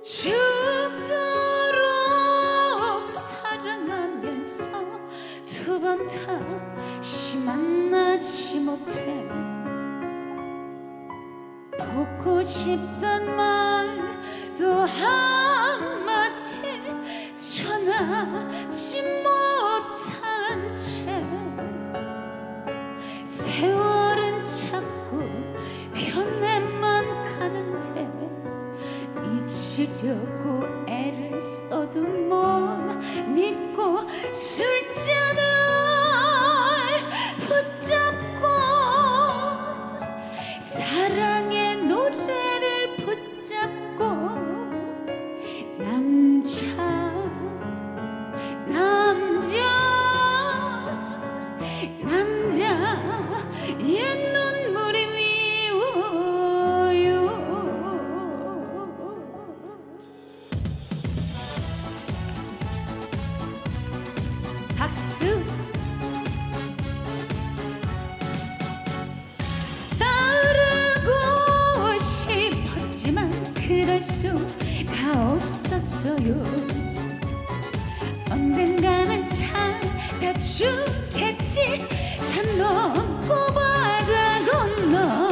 죽도록 사랑하면서 두 번 다시 만나지 못해 보고 싶단 말도 한마디 전하지 못한 채 세월은 자꾸 변해만 가는데 잊으려고 애를 써도 못 잊고 술잔을 붙잡고 사랑의 노래를 붙잡고 남자 옛 눈물이 미워요. 박수. 따르고 싶었지만 그럴 수가 없었어요. 언젠가는 찾아주겠지. 산 넘고 바다 건너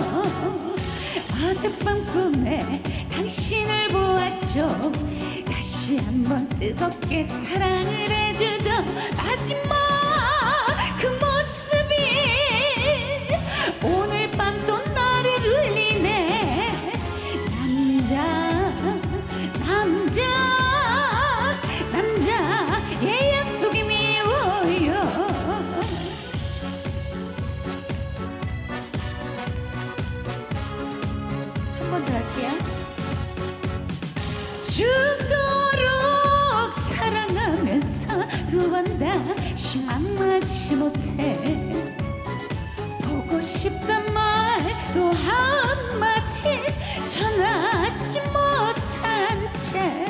어젯밤 꿈에 당신을 보았죠. 다시 한번 뜨겁게 사랑을 해주던 마지막 그 모습이 오늘 밤 또 나를 울리네. 남자의 약속이 미워요. 한 번 더 할게요. 죽도록 사랑하면서 두 번 다시 만나지 못해 보고 싶단 말도 한마디 전하지 못한 채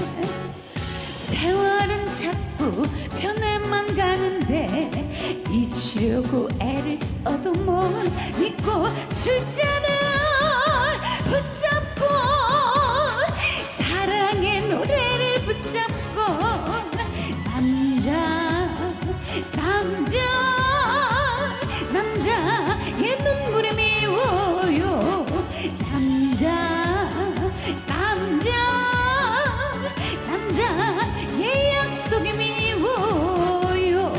세월은 자꾸 변해만 가는데 잊으려고 애를 써도 못 잊고 술잔을 붙잡고 사랑의 노래를 붙잡고 남자의 눈물이 미워요. 남자의 약속이 미워요.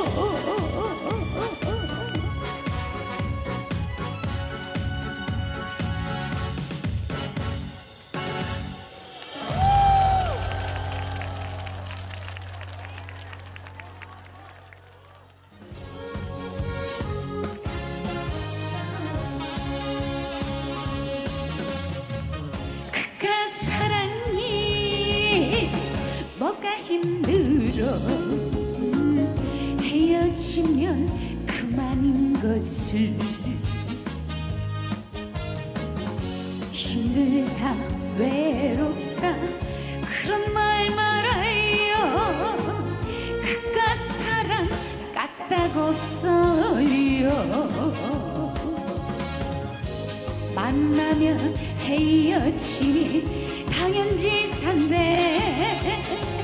뭐가 힘들어 헤어지면 그만인 것을 힘들다 외롭다 그런 말 말아요. 그깟 사랑 까딱 없어요. 만나면 헤어지니 당연지사인데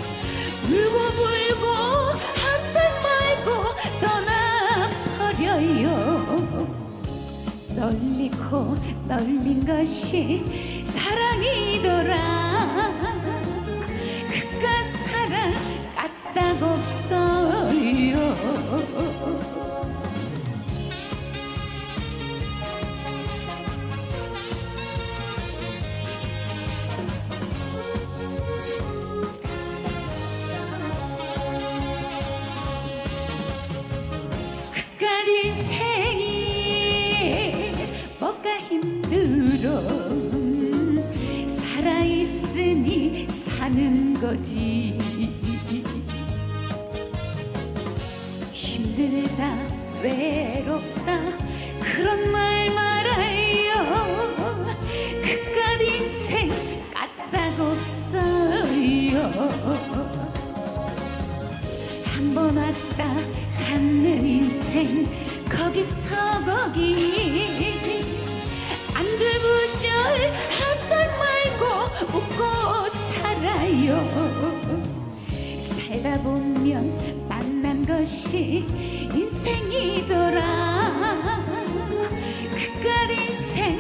울고불고 한 달 말고 떠나버려요. 널리고 널린 것이 사랑이더라. 그깟 사랑 까딱 없어요. 인생이 뭐가 힘들어 살아있으니 사는 거지. 힘들다 외롭다 그런 말 말아요. 그깟 인생 까딱 없어요. 한 번 왔다 갔는 인생 거기서 거기 안절부절 한 달 말고 웃고 살아. 살다 보면 만난 것이 인생이더라. 그깟 인생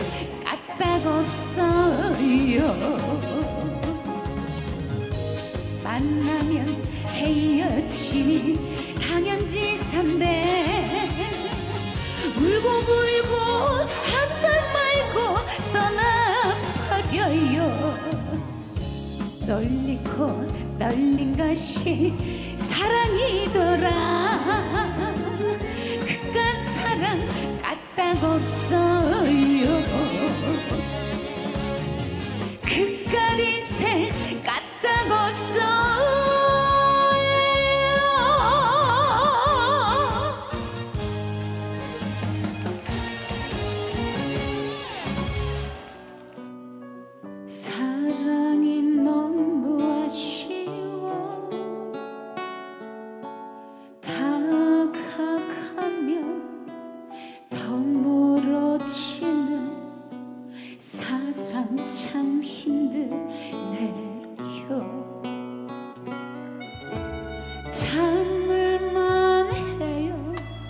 까딱없어요. 만나면 헤어짐이 당연지사인데 울고불고 한 달 말고 떠나버려요. 널리고 널린 것이 사랑이더라. 그깟 사랑 까딱없어요. 그깟 인생 까딱없어요. 사랑이 너무 아쉬워. 다가가면 더 멀어지는 사랑 참 힘드네요. 참을만 해요.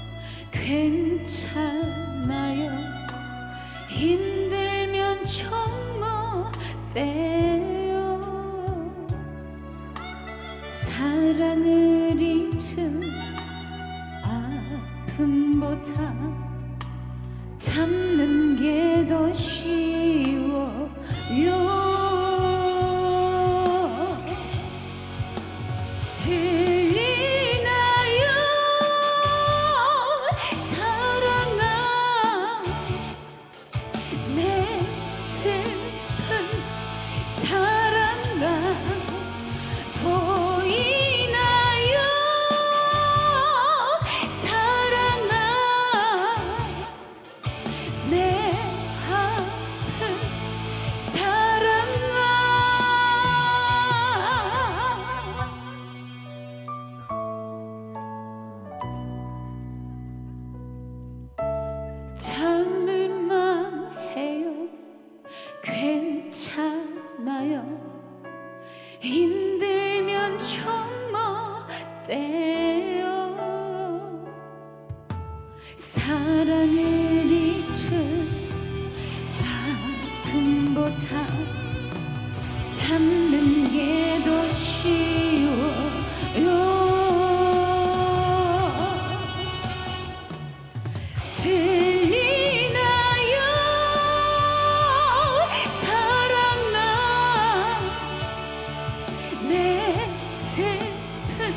괜찮아요. 힘들면 좀 떼요. 사랑을 잃은 아픔보다 참는 게 더 쉬워요. 들리나요 사랑아 내 슬픈 사랑아 보이나요 사랑아 내 아픈 사랑아. 참을만 해요. 괜찮아요. 힘들면 좀 어때요. 사랑을 잃은 아픔보다 참는 게 더 쉬워요. 들리나요 사랑아 내 슬픈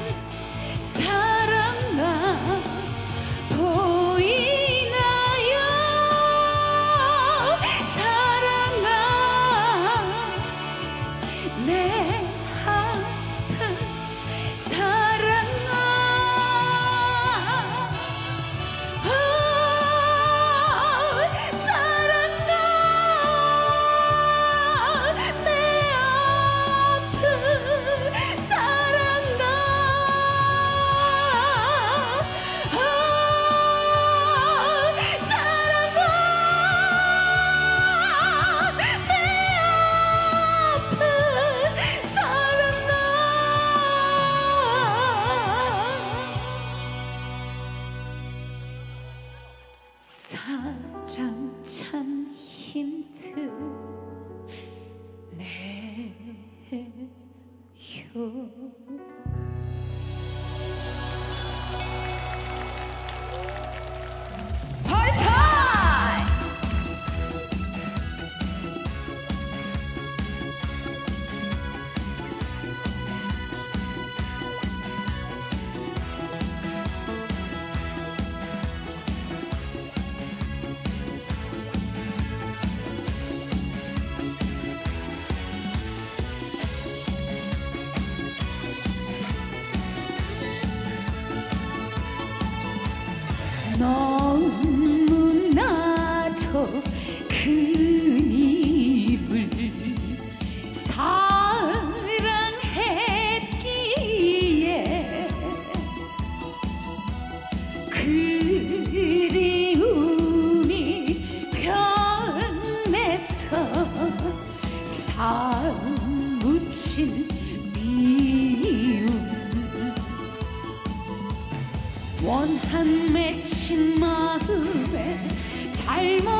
사랑아 보이나요 사랑아 내 아픈 사랑아. 사랑 참 힘드네요. 파이팅!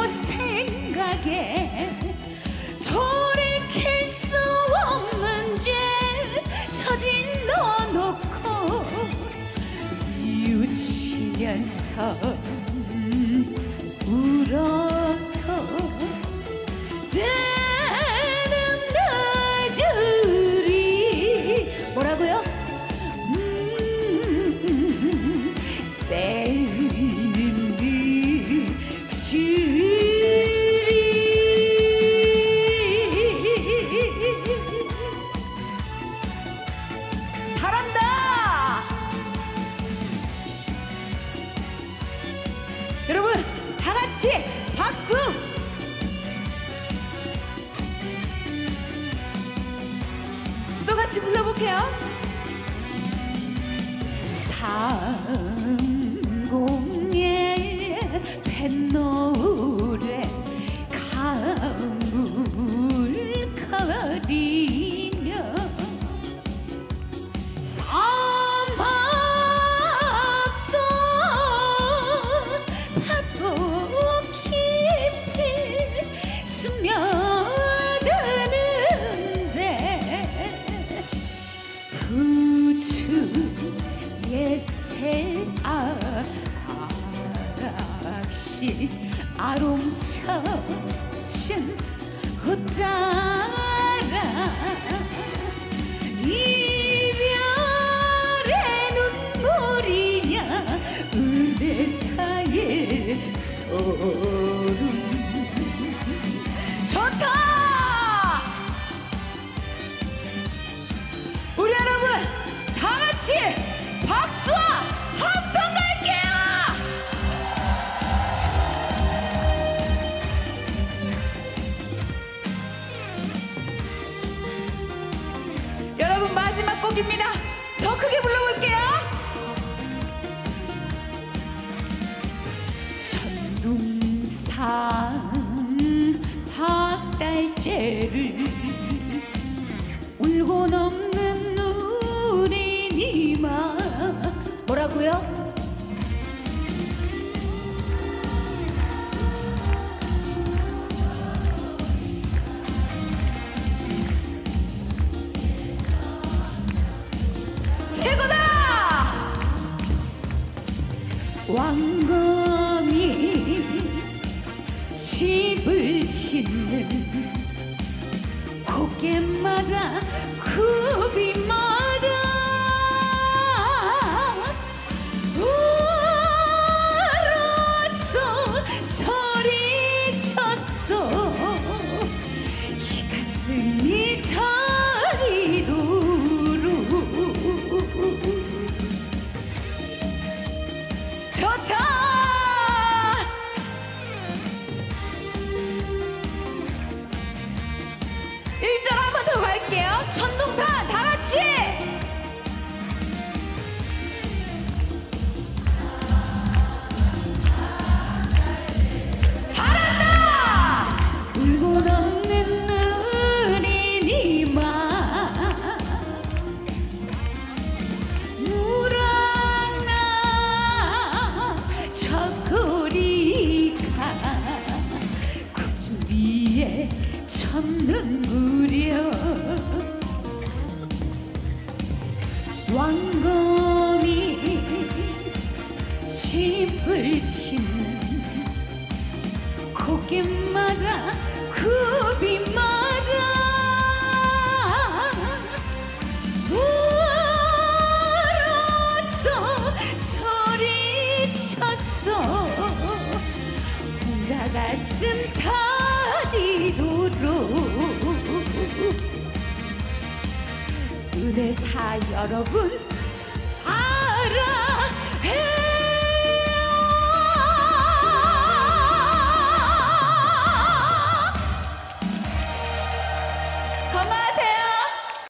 생각에 돌이킬 수 없는 죄 저진 넣어놓고 뉘우치면서 울어도 되는 나주리. 뭐라고요? 때리는 늦주리. 잘한다. 여러분 다 같이 박수. 또 같이 불러볼게요. 상공의 뱃노래 가물거리며 사막도 파도 깊이 스며드는데 부추의 새아락시 아롱차춘 호따라 이별의 눈물이냐 은혜사의 소름. 좋다. 우리 여러분 다 같이 박수와 함성 갈게요. 여러분 마지막 곡입니다. 더 크게 불러볼게요. 천둥산 박달재를 울고 넘는 우리 니마. 뭐라고요? 최고다. 왕검이 집을 짓는 고개마다 굽이마다 울어서 소리쳤어. 이 가슴이 터지도록. 좋다. 한 번 더 갈게요. 천둥산 다 같이. 잘한다. 울고 넘는 우리 니마 물어나 저고리가 구주위에 쳤는구려. 왕검이 집을 짓는 고개마다 굽이마다 울어서 소리쳤어. 혼자 가슴 터지도록. 은혜사 여러분 사랑